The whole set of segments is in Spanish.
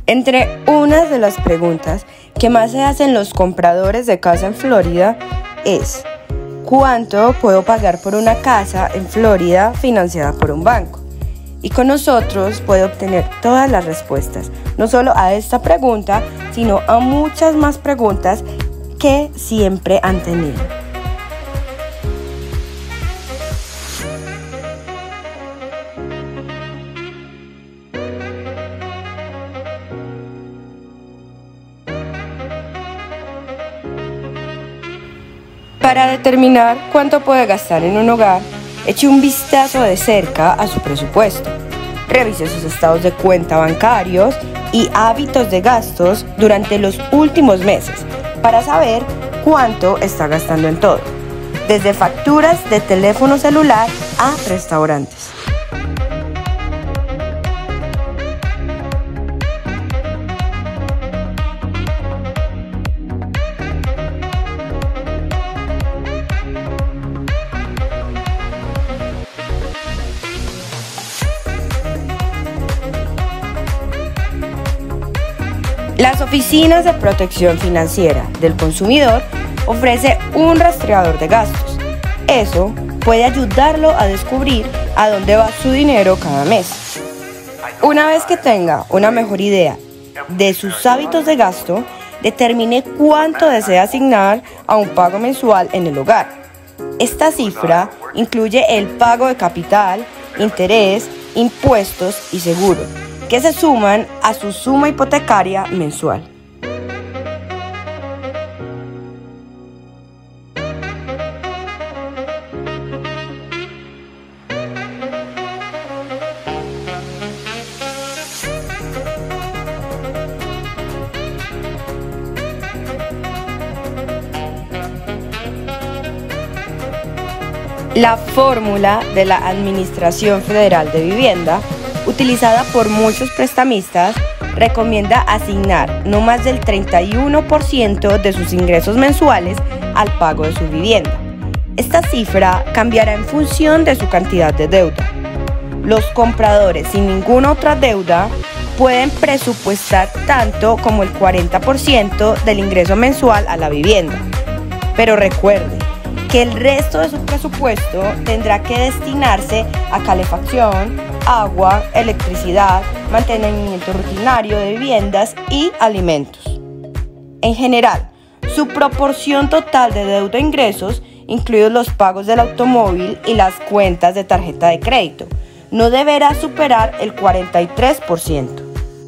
Entre unas de las preguntas que más se hacen los compradores de casa en Florida es: ¿cuánto puedo pagar por una casa en Florida financiada por un banco? Y con nosotros puede obtener todas las respuestas, no solo a esta pregunta, sino a muchas más preguntas que siempre han tenido. Para determinar cuánto puede gastar en un hogar, eche un vistazo de cerca a su presupuesto. Revise sus estados de cuenta bancarios y hábitos de gastos durante los últimos meses para saber cuánto está gastando en todo, desde facturas de teléfono celular a restaurantes. Las oficinas de protección financiera del consumidor ofrece un rastreador de gastos. Eso puede ayudarlo a descubrir a dónde va su dinero cada mes. Una vez que tenga una mejor idea de sus hábitos de gasto, determine cuánto desea asignar a un pago mensual en el hogar. Esta cifra incluye el pago de capital, interés, impuestos y seguro, que se suman a su suma hipotecaria mensual. La fórmula de la Administración Federal de Vivienda, utilizada por muchos prestamistas, recomienda asignar no más del 31% de sus ingresos mensuales al pago de su vivienda. Esta cifra cambiará en función de su cantidad de deuda. Los compradores sin ninguna otra deuda pueden presupuestar tanto como el 40% del ingreso mensual a la vivienda. Pero recuerde que el resto de su presupuesto tendrá que destinarse a calefacción, agua, electricidad, mantenimiento rutinario de viviendas y alimentos. En general, su proporción total de deuda e ingresos, incluidos los pagos del automóvil y las cuentas de tarjeta de crédito, no deberá superar el 43%.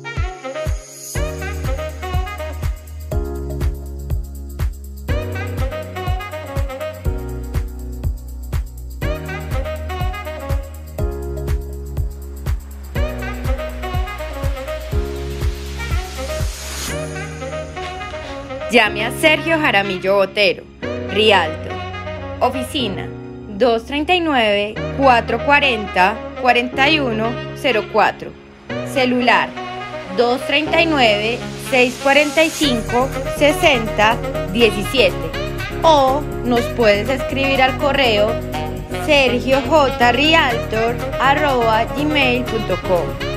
Llame a Sergio Jaramillo Botero, Realtor. Oficina 239-440-4104. Celular 239-645-6017. O nos puedes escribir al correo sergiojrealtor@gmail.com.